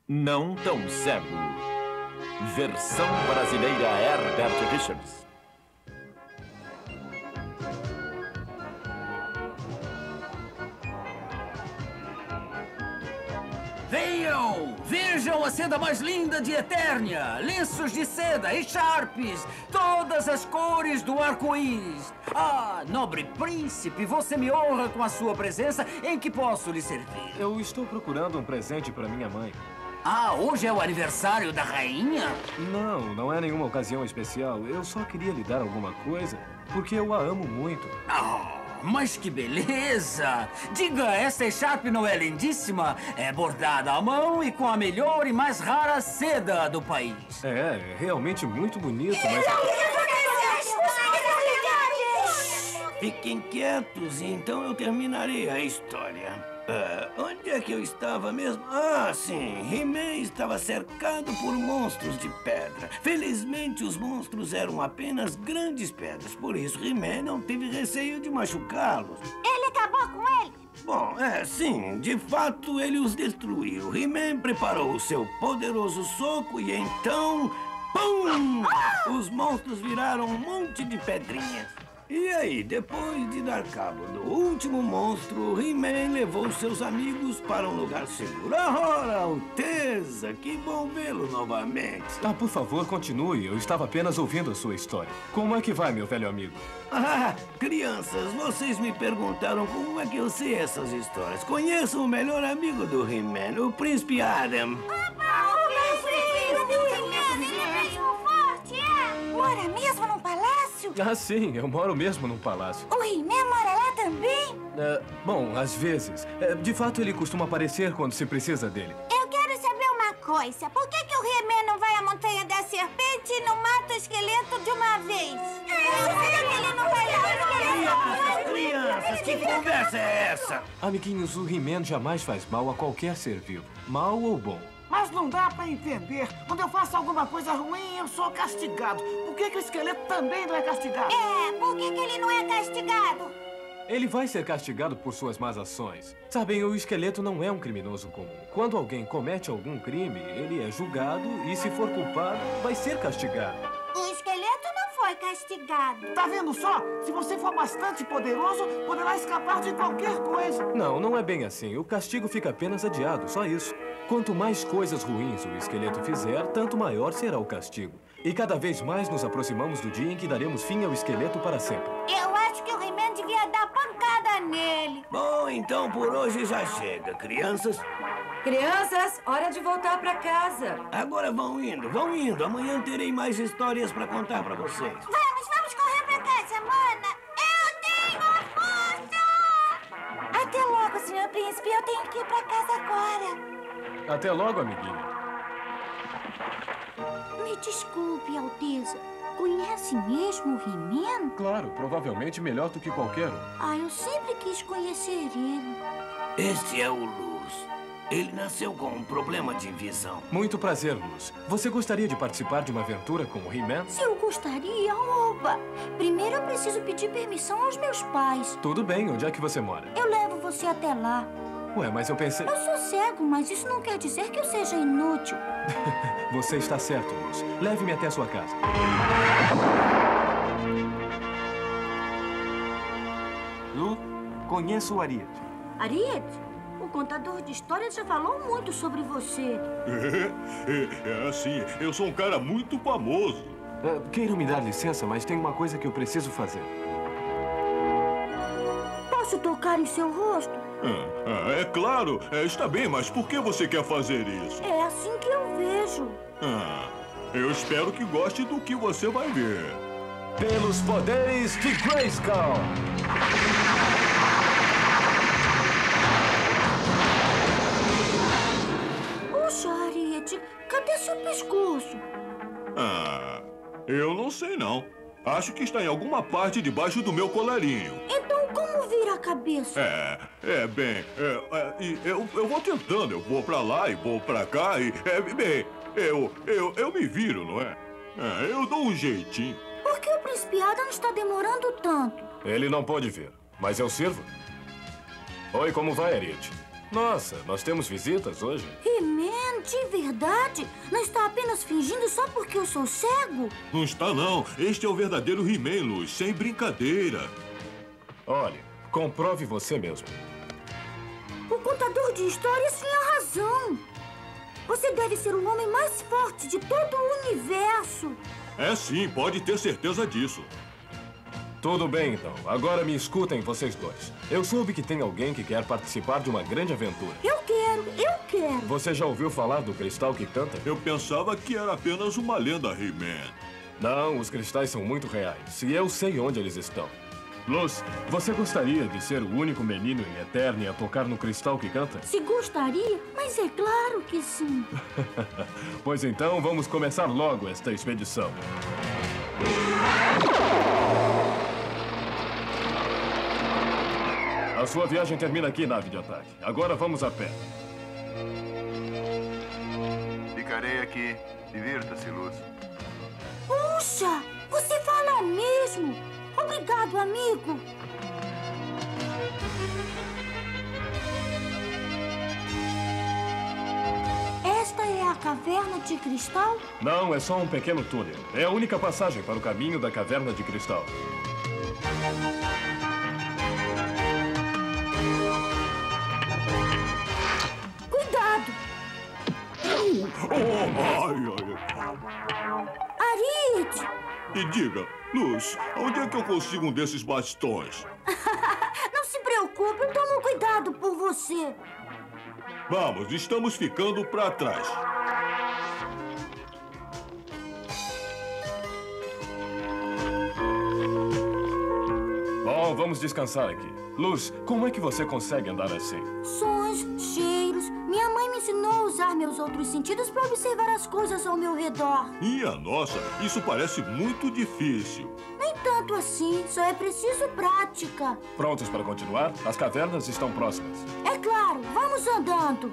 Não Tão Cego. Versão brasileira Herbert Richards. Venham! Vejam a seda mais linda de Eternia! Lenços de seda e Sharpies! Todas as cores do arco-íris! Ah, nobre príncipe, você me honra com a sua presença. Em que posso lhe servir? Eu estou procurando um presente para minha mãe. Ah, hoje é o aniversário da rainha? Não é nenhuma ocasião especial. Eu só queria lhe dar alguma coisa, porque eu a amo muito. Mas que beleza! Diga, essa echarpe não é lindíssima? É bordada à mão e com a melhor e mais rara seda do país. É realmente muito bonito, mas... Fiquem quietos e então eu terminarei a história. Onde é que eu estava mesmo? Ah, sim. He-Man estava cercado por monstros de pedra. Felizmente, os monstros eram apenas grandes pedras. Por isso, He-Man não teve receio de machucá-los. Ele acabou com ele? Bom, sim. De fato, ele os destruiu. He-Man preparou o seu poderoso soco e então... Pum! Os monstros viraram um monte de pedrinhas. E aí, depois de dar cabo do último monstro, He-Man levou seus amigos para um lugar seguro. Ora, Alteza, que bom vê-lo novamente. Por favor, continue. Eu estava apenas ouvindo a sua história. Como é que vai, meu velho amigo? Crianças, vocês me perguntaram como é que eu sei essas histórias. Conheço o melhor amigo do He-Man, o Príncipe Adam. Mora mesmo num palácio? Sim, eu moro mesmo num palácio. O He-Man mora lá também? Bom, às vezes. De fato, ele costuma aparecer quando se precisa dele. Eu quero saber uma coisa. Por que o He-Man não vai à Montanha da Serpente e não mata o esqueleto de uma vez? Por que ele não vai lá? Crianças, que conversa é essa? Amiguinhos, o He-Man jamais faz mal a qualquer ser vivo, mal ou bom. Mas não dá pra entender. Quando eu faço alguma coisa ruim, eu sou castigado. Por que o esqueleto também não é castigado? Por que ele não é castigado? Ele vai ser castigado por suas más ações. Sabem, o esqueleto não é um criminoso comum. Quando alguém comete algum crime, ele é julgado e, se for culpado, vai ser castigado. O esqueleto não foi castigado. Tá vendo só? Se você for bastante poderoso, poderá escapar de qualquer coisa. Não é bem assim. O castigo fica apenas adiado, só isso. Quanto mais coisas ruins o esqueleto fizer, tanto maior será o castigo. E cada vez mais nos aproximamos do dia em que daremos fim ao esqueleto para sempre. Eu acho que o He-Man devia dar pancada nele. Bom, então por hoje já chega, crianças. Crianças, hora de voltar para casa. Agora vão indo. Amanhã terei mais histórias para contar para vocês. Vamos correr pra casa, Mona. Eu tenho a força! Até logo, senhor príncipe. Eu tenho que ir pra casa agora. Até logo, amiguinho. Me desculpe, Alteza. Conhece mesmo o He-Man? Claro, provavelmente melhor do que qualquer um. Eu sempre quis conhecer ele. Este é o Luz. Ele nasceu com um problema de visão. Muito prazer, Luz. Você gostaria de participar de uma aventura com o He-Man? Se eu gostaria, oba! Primeiro eu preciso pedir permissão aos meus pais. Tudo bem, onde é que você mora? Eu levo você até lá. Ué, mas eu pensei... Eu sou cego, mas isso não quer dizer que eu seja inútil. Você está certo, Luz. Leve-me até a sua casa. Lu, conheço o Ariete. Ariete? O contador de histórias já falou muito sobre você. É assim, eu sou um cara muito famoso. Queiro me dar licença, mas tem uma coisa que eu preciso fazer. Posso tocar em seu rosto? É claro, está bem, mas por que você quer fazer isso? É assim que eu vejo. Eu espero que goste do que você vai ver. Pelos poderes de Grayskull! Puxa, Ariete, cadê seu pescoço? Eu não sei não. Acho que está em alguma parte debaixo do meu colarinho. Então como vira a cabeça? Eu vou tentando. Eu vou pra lá e vou pra cá e... eu me viro, não é? Eu dou um jeitinho. Por que o Príncipe Adam está demorando tanto? Ele não pode ver, mas eu sirvo. Oi, como vai, Ariete? Nossa, nós temos visitas hoje? He-Man, de verdade? Não está apenas fingindo só porque eu sou cego? Não está, não. Este é o verdadeiro He-Man, Luz, sem brincadeira. Olhe, comprove você mesmo. O contador de histórias tinha razão. Você deve ser o homem mais forte de todo o universo. É sim, pode ter certeza disso. Tudo bem, então. Agora me escutem, vocês dois. Eu soube que tem alguém que quer participar de uma grande aventura. Eu quero. Você já ouviu falar do cristal que canta? Eu pensava que era apenas uma lenda, He-Man. Não, os cristais são muito reais. E eu sei onde eles estão. Luz, você gostaria de ser o único menino em Eternia a tocar no cristal que canta? Se gostaria, mas é claro que sim. Pois então, vamos começar logo esta expedição. A sua viagem termina aqui, nave de ataque. Agora vamos a pé. Ficarei aqui. Divirta-se, Luz. Puxa, você fala mesmo. Obrigado, amigo. Esta é a caverna de cristal? Não, é só um pequeno túnel. É a única passagem para o caminho da caverna de cristal. Cuidado! Arid! E diga, Luz, onde é que eu consigo um desses bastões? Não se preocupe, eu tomo cuidado por você. Vamos, estamos ficando para trás. Bom, vamos descansar aqui. Luz, como é que você consegue andar assim? Sons, cheiros. Minha mãe me ensinou a usar meus outros sentidos para observar as coisas ao meu redor. Minha nossa, isso parece muito difícil. Nem tanto assim, só é preciso prática. Prontos para continuar? As cavernas estão próximas. É claro, vamos andando.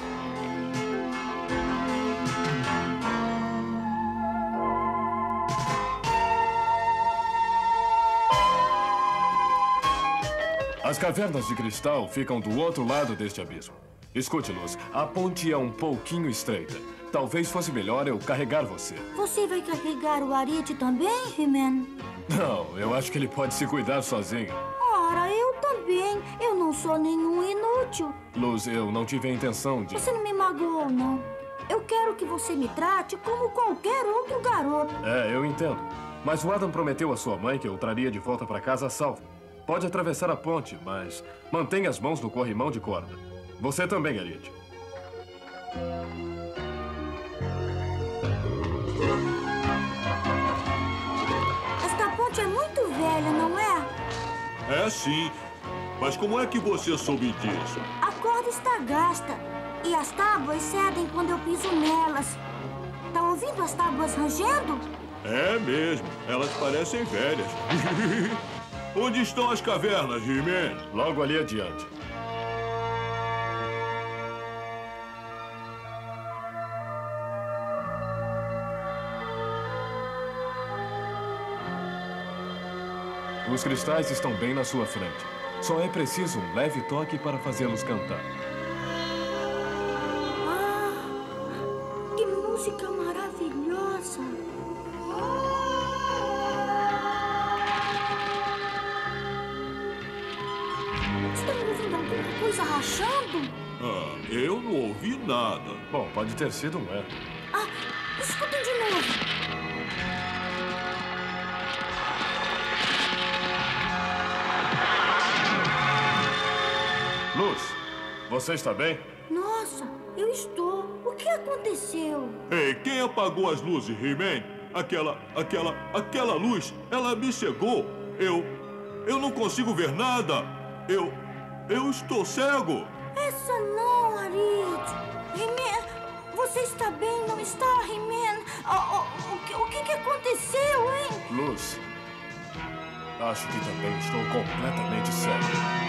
As cavernas de cristal ficam do outro lado deste abismo. Escute, Luz, a ponte é um pouquinho estreita. Talvez fosse melhor eu carregar você. Você vai carregar o Arid também, He-Man? Não, eu acho que ele pode se cuidar sozinho. Ora, eu também. Eu não sou nenhum inútil. Luz, eu não tive a intenção de... Você não me magoou, não. Eu quero que você me trate como qualquer outro garoto. É, eu entendo. Mas o Adam prometeu à sua mãe que eu o traria de volta para casa a salvo. Pode atravessar a ponte, mas mantenha as mãos no corrimão de corda. Você também, Arid. Esta ponte é muito velha, não é? É sim. Mas como é que você soube disso? A corda está gasta. E as tábuas cedem quando eu piso nelas. Tá ouvindo as tábuas rangendo? É mesmo. Elas parecem velhas. Onde estão as cavernas, He-Man? Logo ali adiante. Os cristais estão bem na sua frente. Só é preciso um leve toque para fazê-los cantar. Ah, que música maravilhosa! Estão ouvindo alguma coisa rachando? Ah, eu não ouvi nada. Bom, pode ter sido um eco. Ah, escutem de novo. Luz, você está bem? Nossa, eu estou. O que aconteceu? Ei, quem apagou as luzes, He-Man? Aquela luz, ela me cegou. Eu não consigo ver nada. Eu estou cego. Essa não, Arid. He-Man, você está bem, não está, He-Man? O que aconteceu, hein? Luz, acho que também estou completamente cego.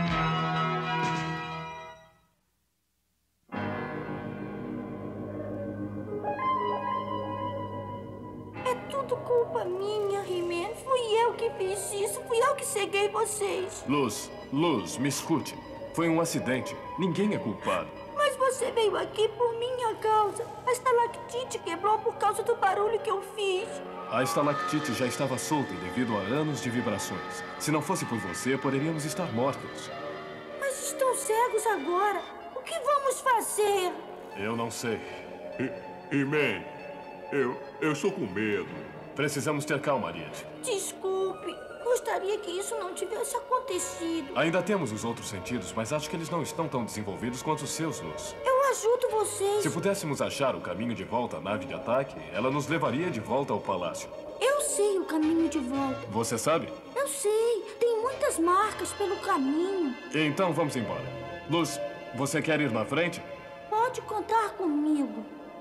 É tudo culpa minha, He-Man. Fui eu que fiz isso. Fui eu que ceguei vocês. Luz, me escute. Foi um acidente. Ninguém é culpado. Mas você veio aqui por minha causa. A estalactite quebrou por causa do barulho que eu fiz. A estalactite já estava solta devido a anos de vibrações. Se não fosse por você, poderíamos estar mortos. Mas estão cegos agora. O que vamos fazer? Eu não sei. He-Man, eu estou com medo. Precisamos ter calma, Ariete. Desculpe. Gostaria que isso não tivesse acontecido. Ainda temos os outros sentidos, mas acho que eles não estão tão desenvolvidos quanto os seus, Luz. Eu ajudo vocês. Se pudéssemos achar o caminho de volta à nave de ataque, ela nos levaria de volta ao palácio. Eu sei o caminho de volta. Você sabe? Eu sei. Tem muitas marcas pelo caminho. Então vamos embora. Luz, você quer ir na frente? Pode contar comigo.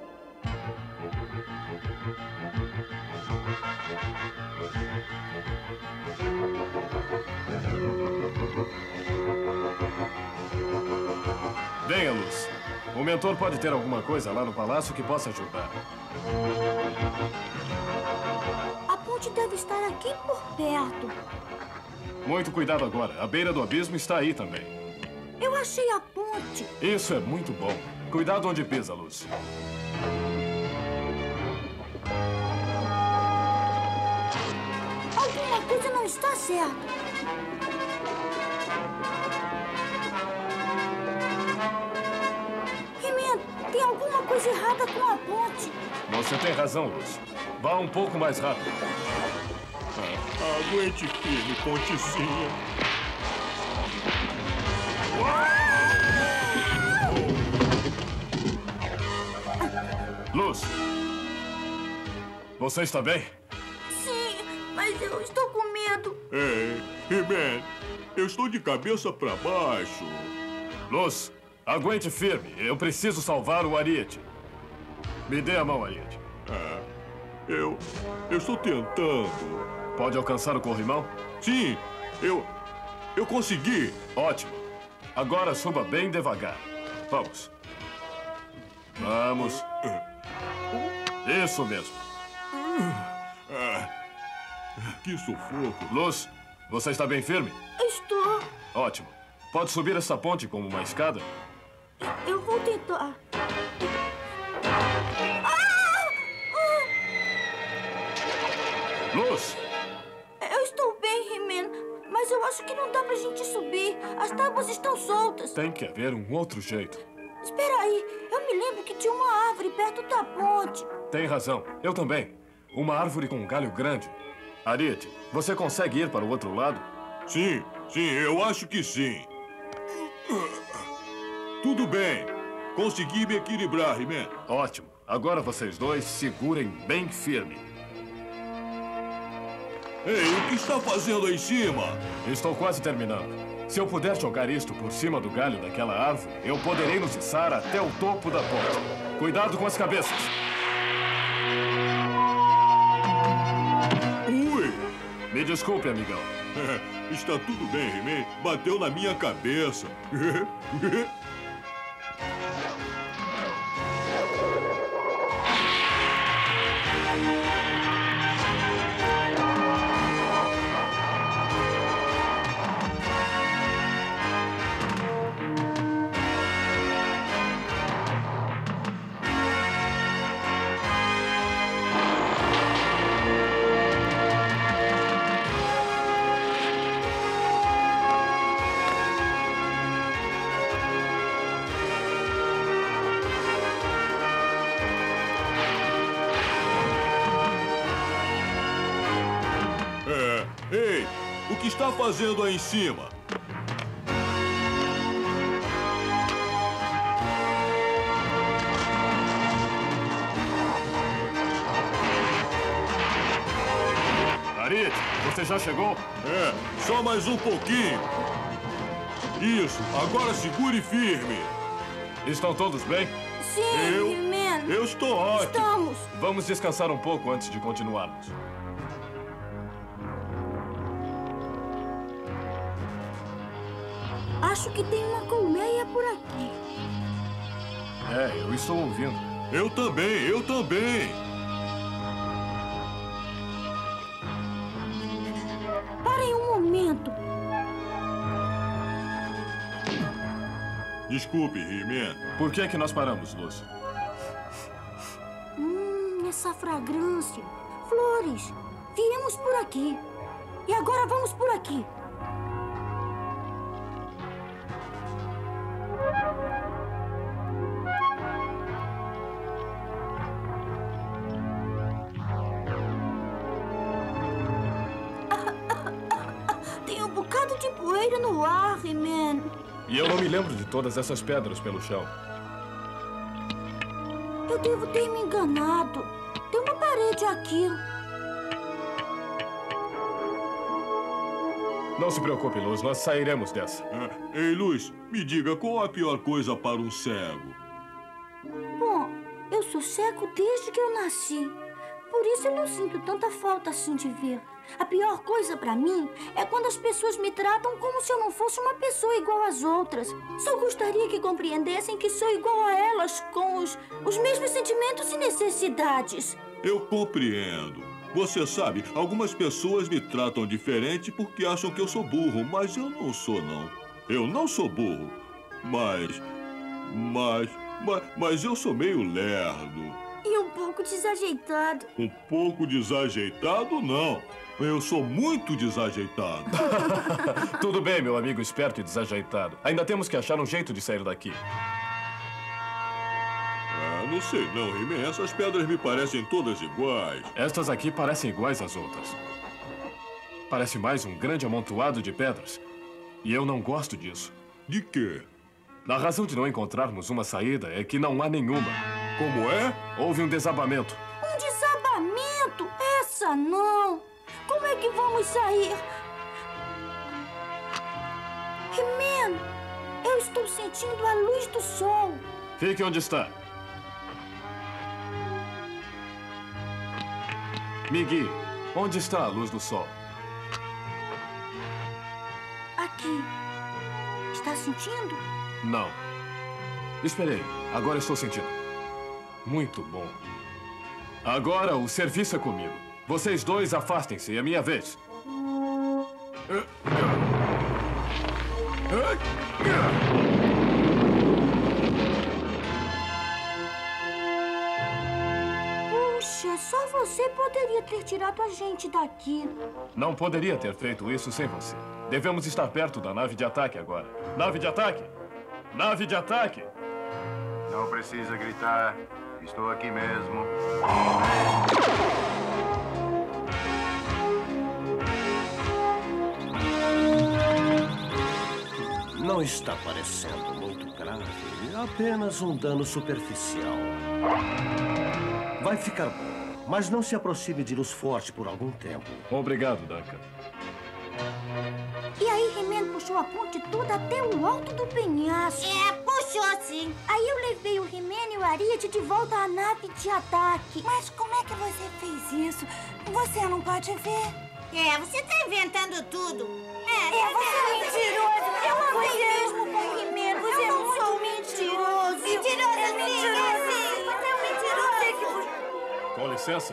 Venha, Luz. O mentor pode ter alguma coisa lá no palácio que possa ajudar. A ponte deve estar aqui por perto. Muito cuidado agora. A beira do abismo está aí também. Eu achei a ponte. Isso é muito bom. Cuidado onde pisa, Luz. Alguma coisa não está certa. He-Man, tem alguma coisa errada com a ponte. Você tem razão, Luz. Vá um pouco mais rápido. Aguente firme, pontezinha. Luz, você está bem? Sim, mas eu estou com medo. He-Man, eu estou de cabeça para baixo. Luz, aguente firme. Eu preciso salvar o Ariete. Me dê a mão, Ariete. Eu estou tentando. Pode alcançar o corrimão? Sim, eu consegui. Ótimo. Agora suba bem devagar. Vamos. Vamos. Isso mesmo. Que sufoco. Luz, você está bem firme? Estou. Ótimo. Pode subir essa ponte como uma escada? Eu vou tentar. Luz! Eu estou bem, He-Man, mas eu acho que não dá pra gente subir. As tábuas estão soltas. Tem que haver um outro jeito. Espera aí, eu me lembro que tinha uma árvore perto da ponte. Tem razão. Eu também. Uma árvore com um galho grande. Ariete, você consegue ir para o outro lado? Sim, eu acho que sim. Tudo bem. Consegui me equilibrar, He-Man. Ótimo. Agora vocês dois segurem bem firme. Ei, o que está fazendo aí em cima? Estou quase terminando. Se eu puder jogar isto por cima do galho daquela árvore, eu poderei nos içar até o topo da ponte. Cuidado com as cabeças. Ui! Me desculpe, amigão. Está tudo bem, He-Man. Bateu na minha cabeça. Ei, o que está fazendo aí em cima? Ariete, você já chegou? Só mais um pouquinho. Isso, agora segure firme. Estão todos bem? Sim, He-Man. Eu estou ótimo. Estamos. Vamos descansar um pouco antes de continuarmos. Acho que tem uma colmeia por aqui. Eu estou ouvindo. Eu também. Parem um momento. Desculpe, He-Man. Por que é que nós paramos, Luz? Essa fragrância. Flores. Viemos por aqui. E agora vamos por aqui. Tem um bocado de poeira no ar, He-Man. E eu não me lembro de todas essas pedras pelo chão. Eu devo ter me enganado. Tem uma parede aqui. Não se preocupe, Luz. Nós sairemos dessa. Ei, Luz, me diga qual a pior coisa para um cego? Bom, eu sou cego desde que eu nasci. Por isso eu não sinto tanta falta assim de ver. A pior coisa pra mim é quando as pessoas me tratam como se eu não fosse uma pessoa igual às outras. Só gostaria que compreendessem que sou igual a elas, com os mesmos sentimentos e necessidades. Eu compreendo. Você sabe, algumas pessoas me tratam diferente porque acham que eu sou burro, mas eu não sou, não. Eu não sou burro, mas eu sou meio lerdo. E um pouco desajeitado. Um pouco desajeitado, não. Eu sou muito desajeitado. Tudo bem, meu amigo esperto e desajeitado. Ainda temos que achar um jeito de sair daqui. Não sei não, He-Man. Essas pedras me parecem todas iguais. Estas aqui parecem iguais às outras. Parece mais um grande amontoado de pedras. E eu não gosto disso. De quê? A razão de não encontrarmos uma saída é que não há nenhuma. Como é? Houve um desabamento. Um desabamento? Essa não! Como é que vamos sair? He-Man, eu estou sentindo a luz do sol. Fique onde está. Miggy, onde está a luz do sol? Aqui. Está sentindo? Não. Esperei. Agora estou sentindo. Muito bom. Agora o serviço é comigo. Vocês dois afastem-se. É minha vez. Puxa, só você poderia ter tirado a gente daqui. Não poderia ter feito isso sem você. Devemos estar perto da nave de ataque agora. Nave de ataque! Nave de ataque! Não precisa gritar. Estou aqui mesmo. Não está parecendo muito grave. Apenas um dano superficial. Vai ficar bom, mas não se aproxime de luz forte por algum tempo. Obrigado, Duncan. E aí, He-Man puxou a ponte toda até o alto do penhasco. Puxou sim. Aí eu levei o He-Man e o Ariete de volta à nave de ataque. Mas como é que você fez isso? Você não pode ver. Você tá inventando tudo. Você é mentiroso. Eu não fui mesmo com o He-Man. Você é muito mentiroso. Mentiroso, é mentiroso. Você é um mentiroso. Com licença.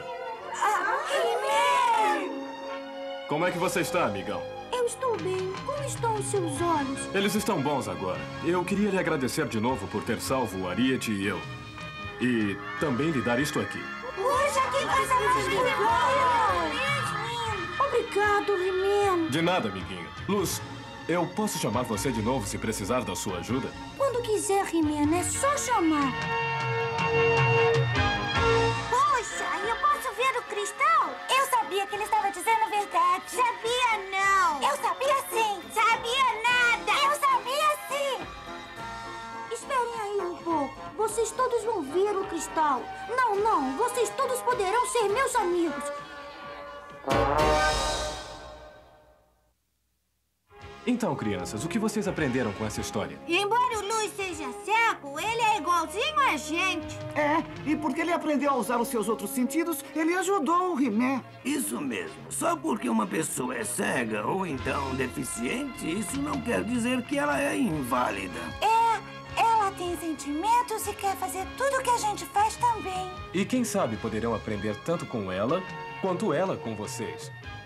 He-Man! Como é que você está, amigão? Eu estou bem. Como estão os seus olhos? Eles estão bons agora. Eu queria lhe agradecer de novo por ter salvo o Ariete e eu. E também lhe dar isto aqui. Puxa, que coisa mais legal! Obrigado, He-Man. De nada, amiguinho. Luz, eu posso chamar você de novo se precisar da sua ajuda? Quando quiser, He-Man, é só chamar. Poxa, eu posso ver o cristal? Eu sabia que ele estava dizendo a verdade. Sabia não. Eu sabia sim. Sabia nada. Eu sabia sim. Esperem aí um pouco. Vocês todos vão ver o cristal. Não. Vocês todos poderão ser meus amigos. Então, crianças, o que vocês aprenderam com essa história? Embora o Luz seja cego, ele é igualzinho a gente. E porque ele aprendeu a usar os seus outros sentidos, ele ajudou o He-Man. Isso mesmo. Só porque uma pessoa é cega ou então deficiente, isso não quer dizer que ela é inválida. Ela tem sentimentos e quer fazer tudo o que a gente faz também. E quem sabe poderão aprender tanto com ela quanto ela com vocês.